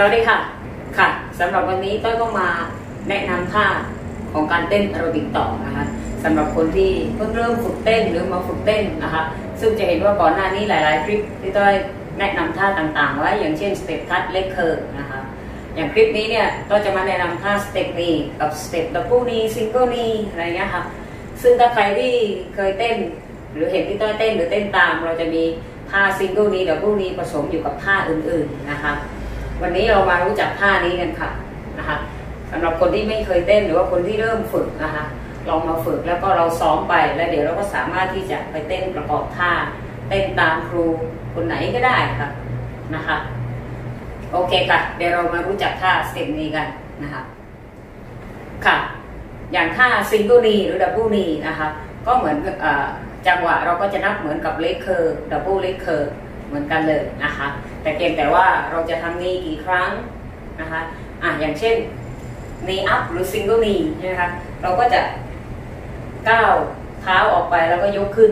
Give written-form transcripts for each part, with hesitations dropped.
วัสดีค่ะสำหรับวันนี้ต้อยก็มาแนะนำท่าของการเต้นแอโรบิกต่อนะคะสำหรับคนที่เพิ่งเริ่มฝึกเต้นหรือมาฝึกเต้นนะคะซึ่งจะเห็นว่าก่อนหน้านี้หลายๆคลิปที่ต้อยแนะนำท่าต่างๆไว้อย่างเช่นสเต็ปทัชเล็กเคอร์นะคะอย่างคลิปนี้เนี่ยก็จะมาแนะนำท่าสเต็ปนี้กับสเต็ปดับเบิลนีซิงเกิลนีอะไรเงี้ยค่ะซึ่งถ้าใครที่เคยเต้นหรือเห็นที่ต้อยเต้นหรือเต้นตามเราจะมีท่าซิงเกิลนีดับเบิลนีผสมอยู่กับท่าอื่นๆนะคะวันนี้เรามารู้จักท่านี้กันค่ะนะคะสำหรับคนที่ไม่เคยเต้นหรือว่าคนที่เริ่มฝึกนะคะลองมาฝึกแล้วก็เราซ้อมไปแล้วเดี๋ยวเราก็สามารถที่จะไปเต้นประกอบท่าเต้นตามครูคนไหนก็ได้ค่ะนะคะโอเคค่ะเดี๋ยวเรามารู้จักท่าสเต็ปนี้กันนะคะค่ะอย่างท่าซิงเกิลนีหรือดับเบิลนีนะคะก็เหมือนจังหวะเราก็จะนับเหมือนกับเล็กเคอร์ดับเบิลเล็กเคอร์เหมือนกันเลยนะคะแต่เพียงแต่ว่าเราจะทำนีกี่ครั้งนะคะอย่างเช่นนีอัพหรือซิงเกิลนีใช่ไหมคะเราก็จะก้าวเท้าออกไปแล้วก็ยกขึ้น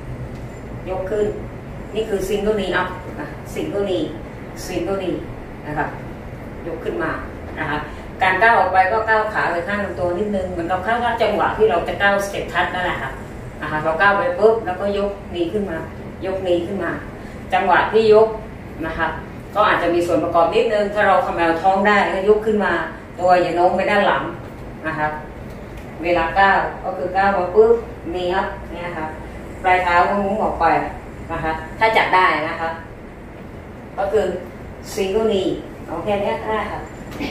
นี่คือซิงเกิลนีอัพซิงเกิลนีนะคะยกขึ้นมานะคะการก้าวออกไปก็ก้าวขาไปข้างลำตัวนิดนึงเหมือนกับข้างจังหวะที่เราจะก้าวสเต็ปทัชนั่นแหละค่ะนะคะเราก้าวไปปุ๊บแล้วก็ยกนีขึ้นมายกนีขึ้นมาจังหวะที่ยกนะคะก็อาจจะมีส่วนประกอบนิดนึงถ้าเราขมวท้องได้ก็ยกขึ้นมาตัวอย่าโน้มไปด้านหลังนะคะเวลาก้าวก็คือก้าวมาปุ๊บนีอัพเนี่ยค่ะปลายเท้าก็มุ้งออกไปนะคะถ้าจับได้นะคะก็คือซิงเกิลนีเอาแค่นี้ก็ได้ค่ะ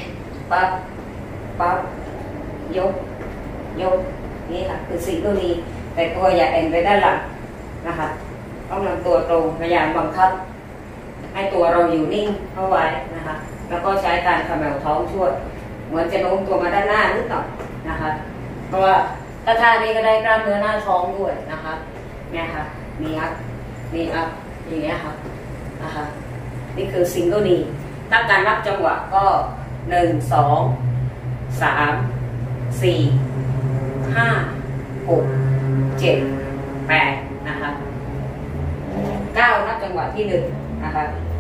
ปั๊บยกนี่ค่ะคือซิงเกิลนีแต่ตัวอย่าเอ็นไปด้านหลังนะคะต้องนำตัวตรงพยายามบังคับให้ตัวเราอยู่นิ่งเข้าไว้นะคะแล้วก็ใช้การขมวท้องช่วยเหมือนจะโน้มตัวมาด้านหน้านิดหน่อยนะคะเพราะว่าถ้าท่านี้ก็ได้กล้ามเนื้อหน้าท้องด้วยนะคะเนี่ยค่ะนี่อัพอย่างเงี้ยค่ะนะคะนี่คือซิงเกิลนีถ้าการนับจังหวะก็1 2 3 4 5 6 7 8นะคะ9นับจังหวะที่1นะคะ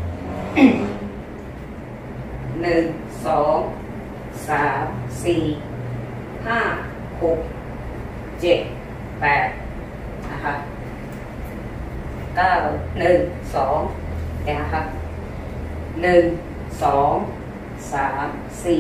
1 2 3 4 5 6 7 8นะคะ9 1 2นะคะ1 2 3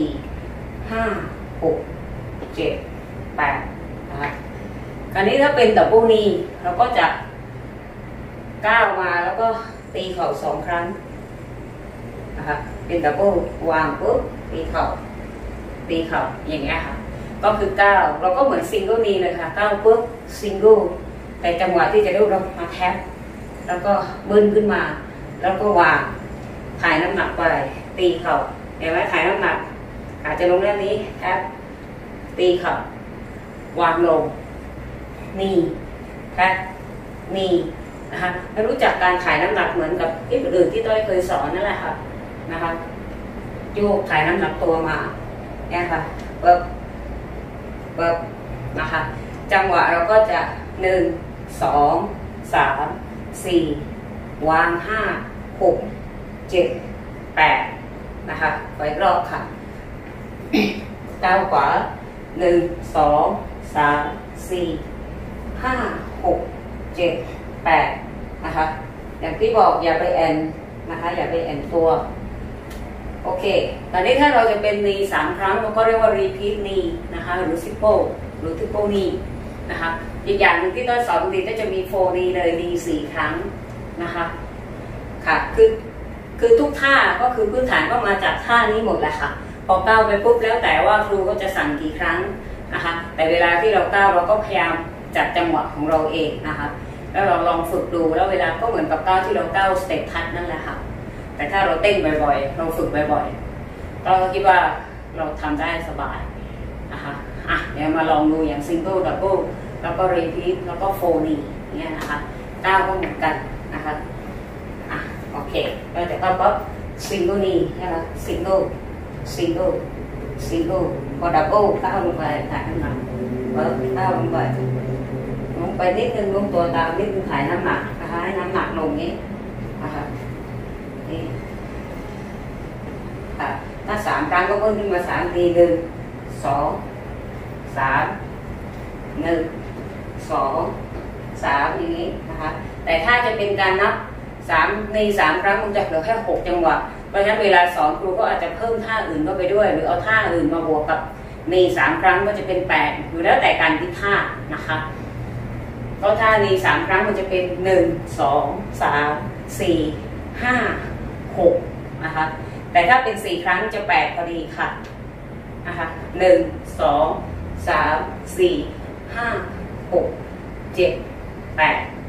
4 5 6 7 8นะคะคราวนี้ถ้าเป็นดับเบิลนีเราก็จะก้าวมาแล้วก็ตีเข่า2 ครั้งนะคะเป็นดับเบิลวางปุ๊บตีเข่าอย่างเงี้ยค่ะก็คือก้าวเราก็เหมือนซิงเกิลนีเลยค่ะก้าวปุ๊บซิงเกิลแต่จังหวะที่จะเรียกเรามาแท็บแล้วก็บึ้นขึ้นมาแล้วก็วางถ่ายน้ำหนักไปตีเข่าเห็นไหมถ่ายน้ำหนักอาจจะลงด้านนี้แท็บตีเข่าวางลงนี่แท็บนี่นะคะให้รู้จักการถ่ายน้ำหนักเหมือนกับที่อื่นที่ต้อยเคยสอนนั่นแหละค่ะนะคะโยกถ่ายน้ำหนักตัวมาเนี่ยค่ะเปิบนะคะจังหวะเราก็จะ1 2 3 4วาง5 6 7 8นะคะไปรอบค่ะก้าวขวา1 2 3 4 5 6 7 8นะคะอย่างที่บอกอย่าไปแอนนะคะอย่าไปแอนตัวโอเคตอนนี้ถ้าเราจะเป็นนี3 ครั้งเราก็เรียกว่า repeat นีนะคะหรือ triple หรือ triple นีนะคะอีกอย่างหนึ่งที่ต้อยสอนดีก็จะมี4 นีเลยนี4 ครั้งนะคะค่ะคือทุกท่าก็คือพื้นฐานก็มาจากท่านี้หมดแหละค่ะพอก้าวไปปุ๊บแล้วแต่ว่าครูก็จะสั่งกี่ครั้งนะคะแต่เวลาที่เราก้าวเราก็พยายามจัดจังหวะของเราเองนะคะแล้วเราลองฝึกดูแล้วเวลาก็เหมือนกับก้าวที่เราก้าวสเต็ปทัชนั่นแหละค่ะแต่ถ้าเราเต้นบ่อยๆเราฝึกบ่อยๆเราคิดว่าเราทำได้สบายนะคะเดี๋ยวมาลองดูอย่างซิงเกิลดับเบิลแล้วก็รีพีทแล้วก็โฟนีเนี่ยนะคะก้าวก็เหมือนกันนะคะโอเคเราจะก้าวปั๊บซิงเกิลนีนะคะซิงเกิลพอดับเบิลก้าวลงไปถ่ายน้ำหนักก้าวลงไปนิดนึงลงตัวตามนิดนึงถ่ายน้ำหนักนะคะให้น้ำหนักลงนี้นะคะนี่ค่ะถ้า3 ครั้งก็เพิ่มขึ้นมา3 ที1 2 3 1 2 3อย่างนี้นะคะแต่ถ้าจะเป็นการนับใน3 ครั้งมันจะเหลือแค่6 จังหวะเพราะฉะนั้นเวลาสอนครูก็อาจจะเพิ่มท่าอื่นเข้าไปด้วยหรือเอาท่าอื่นมาบวกกับใน3 ครั้งก็จะเป็น8อยู่แล้วแต่การคิดท่านะคะก็ท่าใน3 ครั้งมันจะเป็น1 2 3 4 5 6นะคะแต่ถ้าเป็น4 ครั้งจะ8พอดีค่ะนะคะ1 2 3 4 5 6 7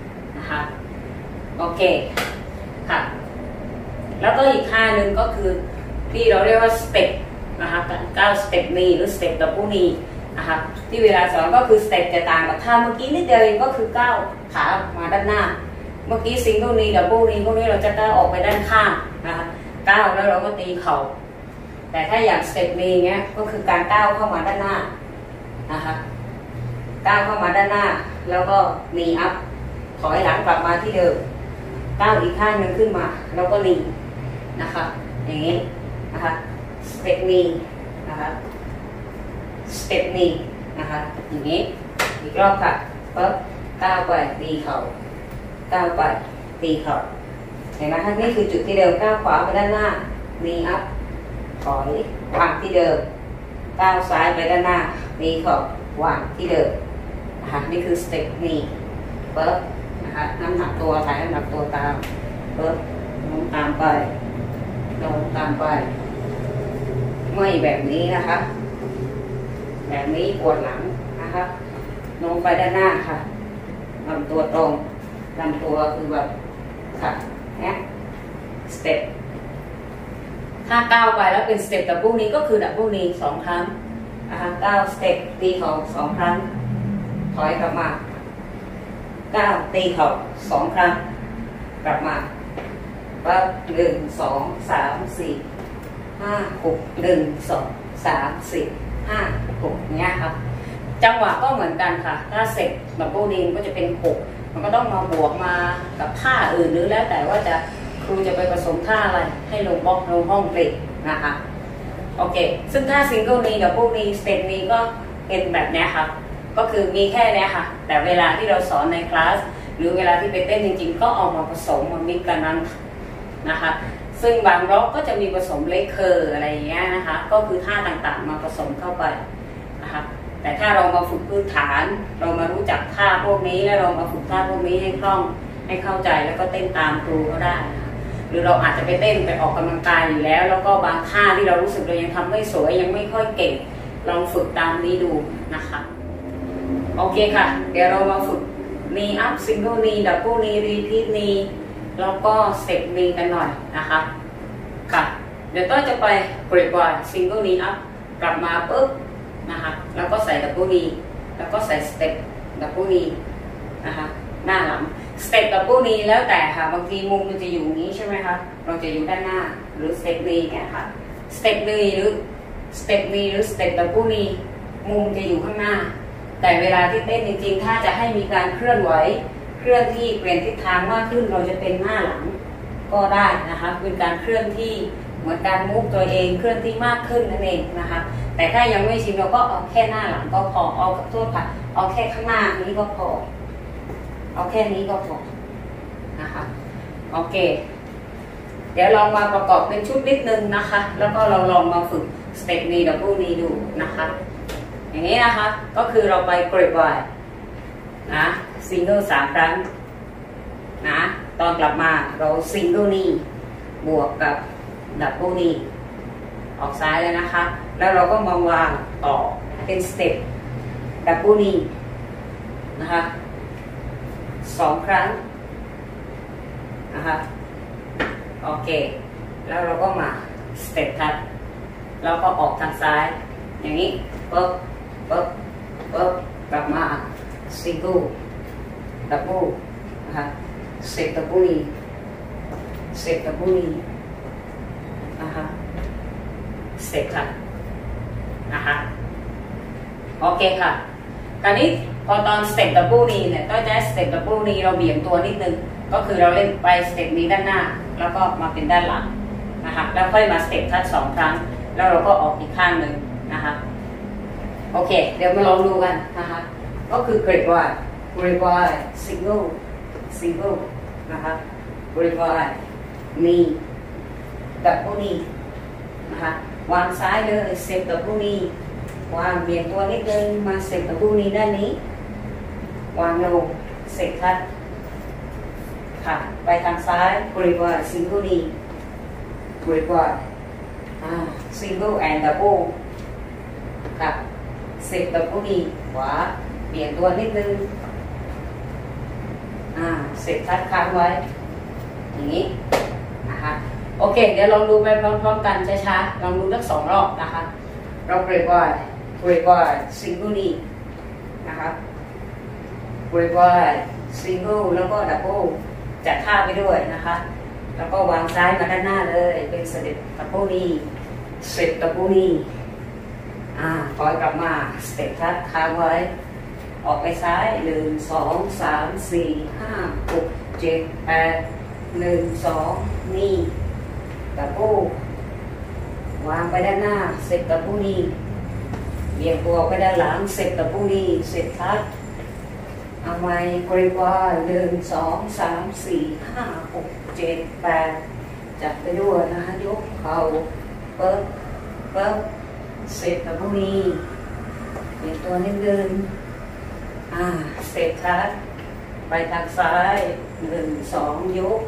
8นะคะโอเคค่ะแล้วก็อีกท่าหนึ่งก็คือที่เราเรียกว่าสเต็ปนะคะ9 สเต็ปนีหรือสเต็ปดับเบิลนีนะคะที่เวลาสอนก็คือสเต็ปจะต่างกับท่าเมื่อกี้นิดเดียวเองก็คือก้าวขามาด้านหน้าเมื่อกี้ซิงเกิลนีดับเบิลนีพวกนี้เราจะก้าวออกไปด้านข้างนะคะก้าวแล้วเราก็ตีเข่าแต่ถ้าอย่างสเต็ปนีเงี้ยก็คือการก้าวเข้ามาด้านหน้านะคะก้าวเข้ามาด้านหน้าแล้วก็นีอัพถอยหลังกลับมาที่เดิมก้าวอีกข้างหนึ่งขึ้นมาแล้วก็นีนะคะอย่างนี้นะคะสเต็ปนีนะคะสเต็ปนีนะคะอย่างนี้อีกรอบค่ะปั๊บก้าวไปตีเข่าก้าวไปตีเข่าเห็นไหมคะนี่คือจุดที่เดิมก้าวขวาไปด้านหน้านีอัพถอยวางที่เดิมก้าวซ้ายไปด้านหน้านีเข่าวางที่เดิมนะคะนี่คือสเต็ปนีปั๊บนะคะน้ำหนักตัวถ่ายน้ำหนักตัวตามปั๊บลงตามไปลงตามไปไม่แบบนี้นะคะแบบนี้ปวดหลังนะคะลงไปด้านหน้าค่ะลำตัวตรงลำตัวคือแบบค่ะเนี่ยสเต็ปถ้าก้าวไปแล้วเป็นสเต็ปดับเบิลนี้ก็คือดับเบิลนี้2 ครั้งนะคะก้าวสเต็ปตีเข่า2 ครั้งถอยกลับมาก้าวตีเข่า2 ครั้งกลับมาปั๊บ1 2 3 4 5 6 1 2 3 4 5 6เนี้ยครับจังหวะก็เหมือนกันค่ะถ้าเสร็จดับเบิลนีก็จะเป็น6มันก็ต้องมาบวกมากับท่าอื่นหรือแล้วแต่ว่าครูจะไปผสมท่าอะไรให้ลงบล็อกลงห้องเปลกนะคะโอเคซึ่งท่าซิงเกิลนีดับเบิลนีสเต็ปนีก็เป็นแบบนี้ค่ะก็คือมีแค่นี้ค่ะแต่เวลาที่เราสอนในคลาสหรือเวลาที่ไปเต้นจริงๆก็เอามาผสมมามิกกันนั้นนะคะซึ่งบางร็อกก็จะมีผสมเลคเคอร์อะไรอย่างเงี้ยนะคะก็คือท่าต่างๆมาผสมเข้าไปนะคะแต่ถ้าเรามาฝึกพื้นฐานเรามารู้จักท่าพวกนี้แล้วเรามาฝึกท่าพวกนี้ให้คล่องให้เข้าใจแล้วก็เต้นตามครูก็ได้นะคะหรือเราอาจจะไปเต้นไปออกกำลังกายอยู่แล้วก็บางท่าที่เรารู้สึกเรายังทำไม่สวยยังไม่ค่อยเก่งลองฝึกตามนี้ดูนะคะโอเคค่ะเดี๋ยวเรามาฝึกนีอัพซิงเกิลนีดับเบิลนีรีพีทนีแล้วก็สเต็ปนีกันหน่อยนะคะค่ะเดี๋ยวต้อยจะไปเบรกบอยซิงเกิลนีอัพกลับมาปุ๊บนะคะแล้วก็ใส่ดับเบิลนีแล้วก็ใส่สเต็ปดับเบิลนีนะคะหน้าหลังสเต็ปดับเบิลนีแล้วแต่ค่ะบางทีมุมมันจะอยู่นี้ใช่ไหมคะเราจะอยู่ด้านหน้าหรือสเต็ปนีเนี่ยค่ะสเต็ปนีหรือสเต็ปนีหรือสเต็ปดับเบิลนีมุมจะอยู่ข้างหน้าแต่เวลาที่เต้นจริงๆถ้าจะให้มีการเคลื่อนไหวเคลื่อนที่เปลี่ยนทิศทางมากขึ้นเราจะเป็นหน้าหลังก็ได้นะคะเป็นการเคลื่อนที่เหมือนการมุกตัวเองเคลื่อนที่มากขึ้นนั่นเองนะคะแต่ถ้ายังไม่ชินเราก็เอาแค่หน้าหลังก็พอเอาโทษค่ะเอาแค่ข้างหน้านี้ก็พอเอาแค่นี้ก็พอนะคะโอเคเดี๋ยวลองมาประกอบเป็นชุดนิดนึงนะคะแล้วก็เราลองมาฝึกสเต็ปนี้ดับเบิลนี้ดูนะคะอย่างนี้นะคะก็คือเราไปเกรดไวนะซิงเกิล3 ครั้งนะตอนกลับมาเราซิงเกิลนี้บวกกับดับเบิลนี้ออกซ้ายเลยนะคะแล้วเราก็มาวางต่อเป็นสเต็ปดับเบิลนี้นะคะ2 ครั้งนะคะโอเคแล้วเราก็มาสเต็ปทัดแล้วก็ออกทางซ้ายอย่างนี้ปุ๊บปุ๊บปุ๊บกลับมาซิงเกิลดับเบิลนะคะสเต็ปดับเบิลนี้สเต็ปดับเบิลนี้นะคะสเต็ปทัดนะคะโอเคค่ะคราวนี้พอตอนสเต็ปดับเบิลนี้เนี่ยก็จะสเต็ปดับเบิลนี้เราเบี่ยงตัวนิดนึงก็คือเราเล่นไปสเต็ปนี้ด้านหน้าแล้วก็มาเป็นด้านหลังนะคะแล้วค่อยมาสเต็ปทัช2 ครั้งแล้วเราก็ออกอีกข้างหนึ่งนะคะโอเคเดี๋ยวมาลองดูกันนะคะก็คือ grade Y grade Y single single นะคะ grade Y knee double knee นะคะวางซ้ายเลยเซฟdouble knee วางเบี่ยงตัวนิดนึงมาเซฟdouble kneeด้านนี้วางลงเซฟทัชค่ะไปทางซ้าย grade Y single knee grade Y single and double ค่ะเซฟdouble knee ขวาเบี่ยงตัวนิดนึงเสร็จทัดค้างไว้อย่างนี้นะคะโอเคเดี๋ยวลองดูไปพร้อมๆกันช้าๆลองดูสัก2 รอบนะคะเราเบรกว่าซิงเกิลนี่นะคะเบรกว่าซิงเกิลแล้วก็ดับเบิลจัดท่าไปด้วยนะคะแล้วก็วางซ้ายมาด้านหน้าเลยเป็นสเต็ปดับเบิลนี่สเต็ปดับเบิลนี่ปล่อยกลับมาสเต็ปทัดค้างไว้ออกไปซ้าย1 2 3 4 5 6 7 8 1 2นี่ดับเบิลวางไปด้านหน้าเสร็จดับเบิลนี่เบี่ยงตัวไปด้านหลังเสร็จดับเบิลนี่เสร็จทัดเอาไว้กรีกว่า1 2 3 4 5 6 7 8จับไปด้วยนะคะยกเข่าเปิดเสร็จดับเบิลนี่เบี่ยงตัวนิดนึงเสร็จทัดไปทางซ้าย1 2ยก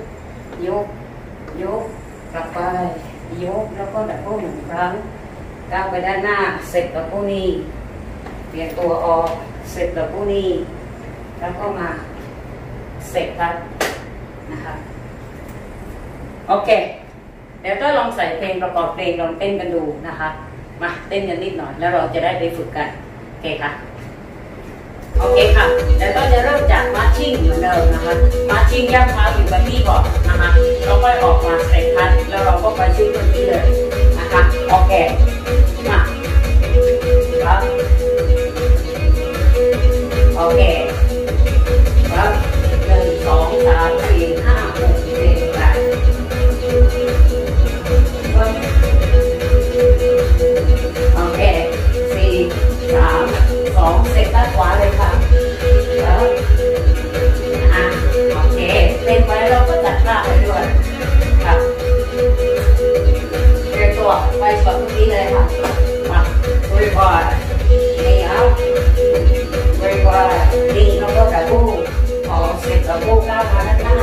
กลับไปยกแล้วก็ดับเบิล1 ครั้งก้าวไปด้านหน้าเสร็จดับเบิลนี่เปลี่ยนตัวออกเสร็จดับเบิลนี่แล้วก็มาเสร็จทัดนะคะโอเคเดี๋ยวก็ลองใส่เพลงประกอบเพลงลองเต้นกันดูนะคะมาเต้นกันนิดหน่อยแล้วเราจะได้ไปฝึกกันโอเคค่ะโอเคค่ะเดี๋ยวก็จะเริ่มจากมาร์ชชิ่งเหมือนเดิมนะคะมาร์ชชิ่งย่ำเท้าอยู่กับที่ก่อนนะคะเราค่อยออกมาสเต็ปทัดแล้วเราก็ไปชิ่งตรงนี้เลยนะคะโอเคมาครับโอเคครับ1 2 3 4 5 6 7 8โอเค4 3 2เสร็จด้านขวาเลยค่ะแล้วโอเคเป็นไปเราก็จัดท่าไปด้วยครับเรียนตัวไปสอนตรงนี้เลยค่ะมาบริบาลนี่เอาบริบาลนี่แล้วก็ดับเบิ้ลพอเสร็จดับเบิ้ลก้าวมาด้านหน้า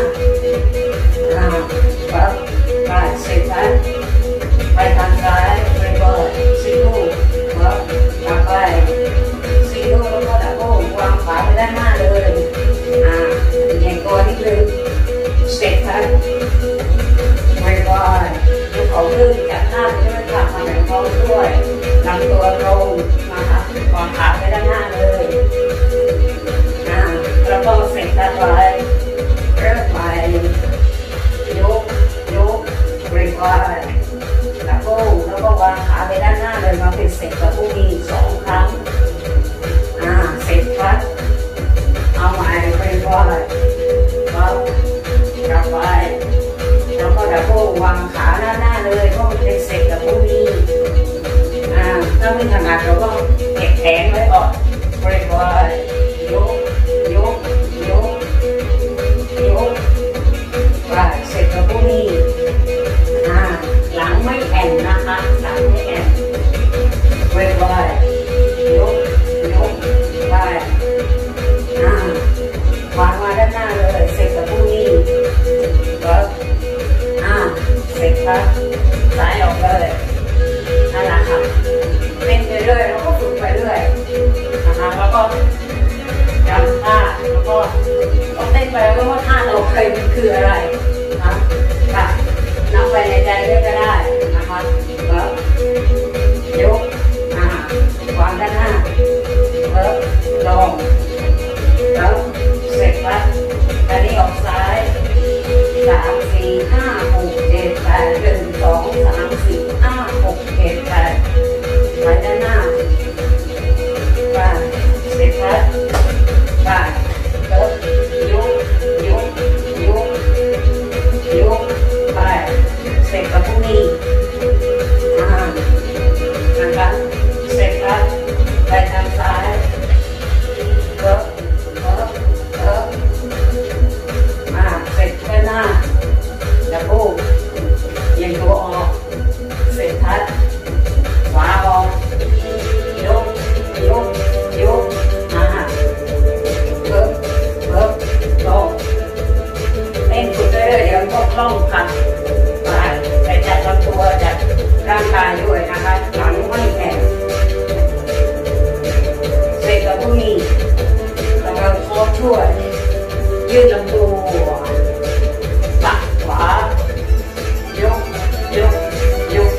ครับไปเสร็จแล้วไปทางซ้ายบริบาลซิงเกิลครับกลับไปแล้วก็ดับเบิ้ลวางขาไปด้านหน้าเลยเหยียดตัวนิดนึงเสร็จครับไม่ก็ยกเขาขึ้นจับหน้าไปด้วยค่ะมาแบ่งท้องด้วยลำตัวตรงนะคะวางขาไปด้านหน้าเลยแล้วก็เสร็จแล้วไปเริ่มไปยกเบรกไว้ดับเบิ้ลแล้วก็วางขาไปด้านหน้าเลยมาเป็นเสร็จกับพวกนี้2 ครั้งเสร็จพัดเอาใหม่ไปก่อนกลับไปแล้วก็ดับเบิ้ลวางขาหน้าเลยเพราะมันเป็นเสร็จกับพวกนี้ถ้าไม่ถนัดเราก็เก็บแขนไว้ก่อนไปก่อนยกไปเสร็จกับพวกนี้หลังไม่แอนนะคะหลังไม่แอนไปก่อนยกไปวางมาด้านหน้าเลยเสร็จกับพวกนี้แล้วเสร็จครับซ้ายออกเลยนั่นแหละค่ะเป็นไปเรื่อยแล้วก็ฝึกไปเรื่อยนะคะแล้วก็จำช่วยยืดลำตัวปักขวายกยกยก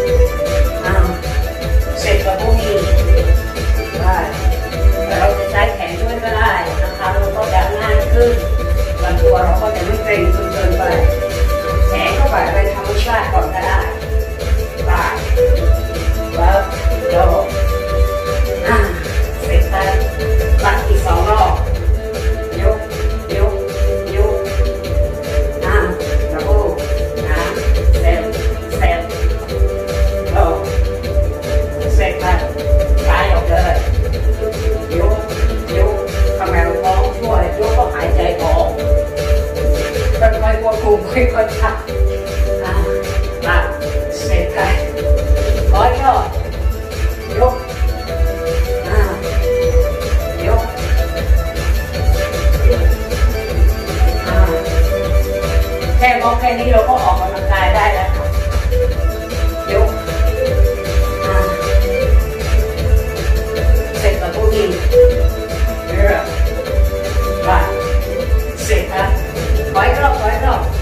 เสร็จกับพวกนี้ได้แต่เราจะใช้แขนช่วยก็ได้นะคะเราก็จะง่ายขึ้นลำตัวเราก็จะไม่เกร็งจนเกินไปแขนก็ปล่อยไปธรรมชาติก่อนก็ได้ได้แล้วโยกเสร็จไปปักอีก2 รอบยกยกยกดับเบิ้ลเซตโยกเสร็จไปซ้ายออกเลยยกยกทำไมเราท้องช่วยยกก็หายใจออกค่อยๆควบคุมค่อยๆชักเสร็จไปร้อยยอดยกยกแค่มองแค่นี้เราก็ออกกำลังกายได้แล้วค่ะยกเสร็จกับพวกนี้เรื่อยมาเสร็จครับร้อยรอบมา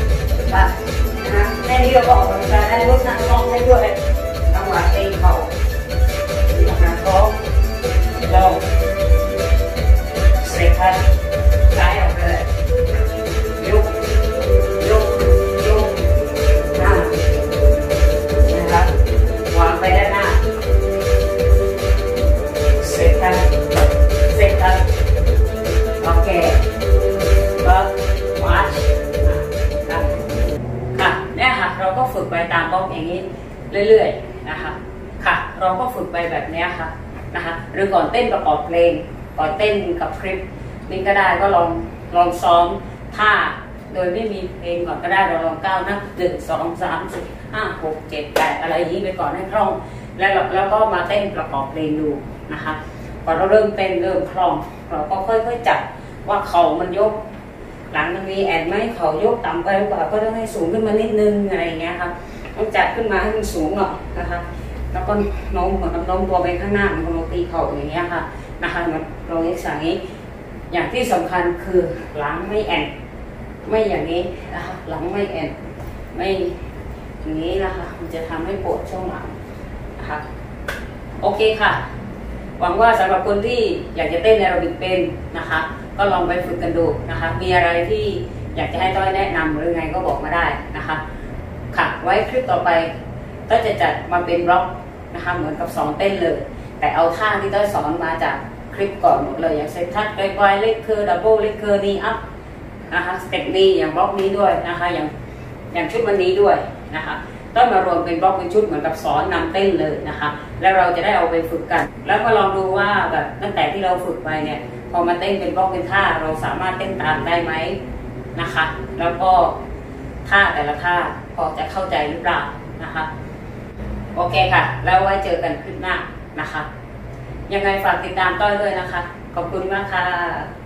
แค่นี้เราก็ออกกำลังกายได้ลดน้ำท้องได้ด้วยจังหวะตีเข่าน้ำท้องลงเสร็จครับซ้ายออกเลยยกยกยกนะครับวางไปด้านหน้าเสร็จครับโอเคก็มาร์ชค่ะเนี่ยค่ะเราก็ฝึกไปตามบล็อกอย่างนี้เรื่อยๆนะคะค่ะเราก็ฝึกไปแบบนี้ค่ะนะคะหรือก่อนเต้นประกอบเพลงก่อนเต้นกับคลิปนี่ก็ได้ก็ลองซ้อมท่าโดยไม่มีเพลงก่อนก็ได้เราลองก้าวนับ1 2 3 4 5 6 7 8อะไรอย่างนี้ไปก่อนให้คล่องแล้วก็มาเต้นประกอบเพลงดูนะคะพอเราเริ่มเต้นเริ่มคล่องเราก็ค่อยๆจับว่าเข่ามันยกหลังมันมีแอนไหมเข่ายกต่ำไปหรือเปล่าก็ต้องให้สูงขึ้นมานิดนึงอะไรอย่างเงี้ยครับต้องจัดขึ้นมาให้มันสูงหน่อยนะคะแล้วก็โน้มหัวโน้มตัวไปข้างหน้ามันตีเข่าอย่างเงี้ยค่ะนะคะมันเราเอ็กซ์อย่างนี้อย่างที่สำคัญคือหลังไม่แอนไม่อย่างนี้นะคะหลังไม่แอนไม่อย่างนี้นะคะมันจะทำให้ปวดช่วงหลังนะคะโอเคค่ะหวังว่าสำหรับคนที่อยากจะเต้นแอโรบิกเป็นนะคะก็ลองไปฝึกกันดูนะคะมีอะไรที่อยากจะให้ต้อยแนะนำหรือไงก็บอกมาได้นะคะค่ะไว้คลิปต่อไปต้อยจะจัดมาเป็นบล็อกนะคะเหมือนกับสอนเต้นเลยแต่เอาท่าที่ต้อยสอนมาจากคลิปก่อนหมดเลยอย่างเซตทัชไกลๆเล็กคือดับเบิลเล็กคือนีอัพนะคะสเต็ปนี้อย่างบล็อกนี้ด้วยนะคะอย่างชุดวันนี้ด้วยนะคะต้องมารวมเป็นบล็อกเป็นชุดเหมือนกับสอนนำเต้นเลยนะคะแล้วเราจะได้เอาไปฝึกกันแล้วมาลองดูว่าแบบตั้งแต่ที่เราฝึกไปเนี่ยพอมาเต้นเป็นบล็อกเป็นท่าเราสามารถเต้นตามได้ไหมนะคะแล้วก็ท่าแต่ละท่าพอจะเข้าใจหรือเปล่านะคะโอเคค่ะแล้วไว้เจอกันคลิปหน้านะคะยังไงฝากติดตามต้อยด้วยนะคะขอบคุณมากค่ะ